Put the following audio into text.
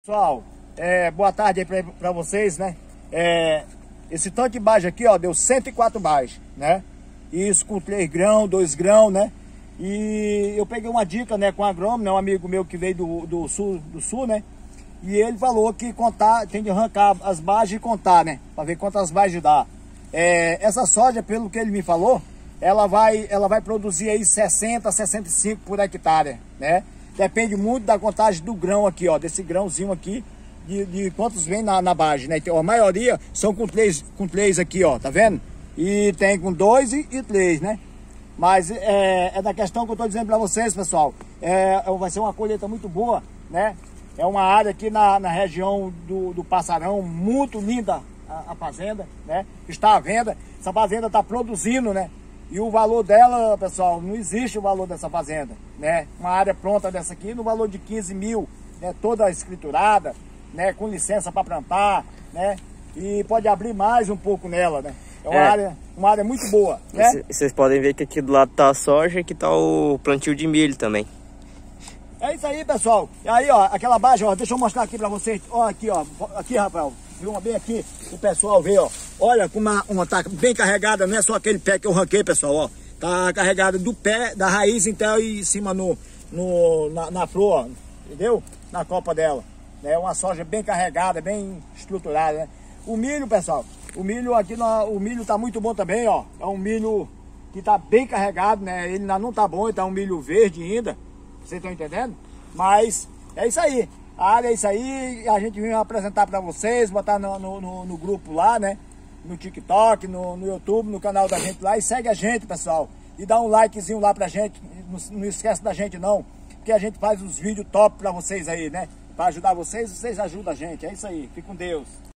Pessoal, boa tarde aí pra vocês, né? Esse tanto de bage aqui, ó, deu 104 bage, né? Isso com 3 grãos, 2 grãos, né? E eu peguei uma dica, né, com o agrônomo, né, um amigo meu que veio do sul, né? E ele falou que contar, tem de arrancar as bages e contar, né? Pra ver quantas bages dá. Essa soja, pelo que ele me falou, ela vai produzir aí 60, 65 por hectare, né? Depende muito da contagem do grão aqui, ó, desse grãozinho aqui, de quantos vem na base, né? Então, a maioria são com três aqui, ó, tá vendo? E tem com 2 e 3, né? Mas é da questão que eu tô dizendo para vocês, pessoal. Vai ser uma colheita muito boa, né? É uma área aqui na região do Passarão, muito linda a fazenda, né? Está à venda, essa fazenda está produzindo, né? E o valor dela, pessoal, não existe o valor dessa fazenda, né? Uma área pronta dessa aqui no valor de 15 mil, né? Toda escriturada, né? Com licença para plantar, né? E pode abrir mais um pouco nela, né? É uma área muito boa, né? Vocês podem ver que aqui do lado tá a soja e aqui tá o plantio de milho também. É isso aí, pessoal. E aí, ó, aquela base, ó, deixa eu mostrar aqui para vocês. Ó, aqui, ó, aqui, Rafael. Viu uma bem aqui, o pessoal vê, ó. Olha como uma tá bem carregada, não é só aquele pé que eu ranquei, pessoal, ó. Tá carregada do pé, da raiz, então, e em cima na flor, ó, entendeu? Na copa dela. É uma soja bem carregada, bem estruturada, né? O milho, pessoal, o milho aqui, o milho tá muito bom também, ó. É um milho que tá bem carregado, né? Ele ainda não tá bom, tá um milho verde ainda. Vocês estão entendendo? Mas é isso aí. A área é isso aí, a gente veio apresentar para vocês, botar no grupo lá, né? No TikTok, no YouTube, no canal da gente lá. E segue a gente, pessoal. E dá um likezinho lá pra gente. Não esquece da gente não, porque a gente faz os vídeos top para vocês aí, né? Para ajudar vocês, vocês ajudam a gente. É isso aí. Fique com Deus.